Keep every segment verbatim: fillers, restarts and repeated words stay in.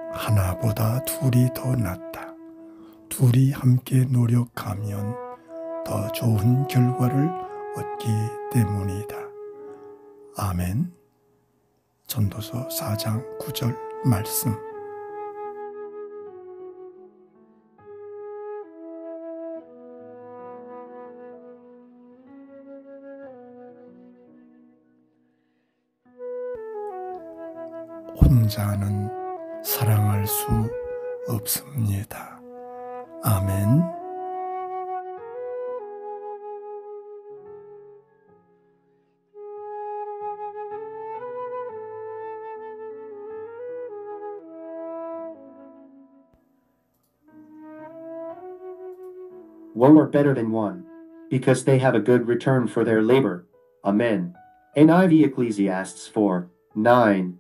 하나보다 둘이 더 낫다. 둘이 함께 노력하면 더 좋은 결과를 얻기 때문이다. 아멘. 전도서 사 장 구 절 말씀. 혼자는 사랑할 수 없습니다. 아멘. One are better than one, because they have a good return for their labor. Amen. N I V Ecclesiastes four, nine.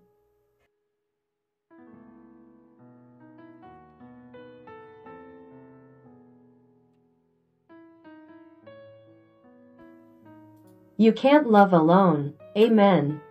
You can't love alone. Amen.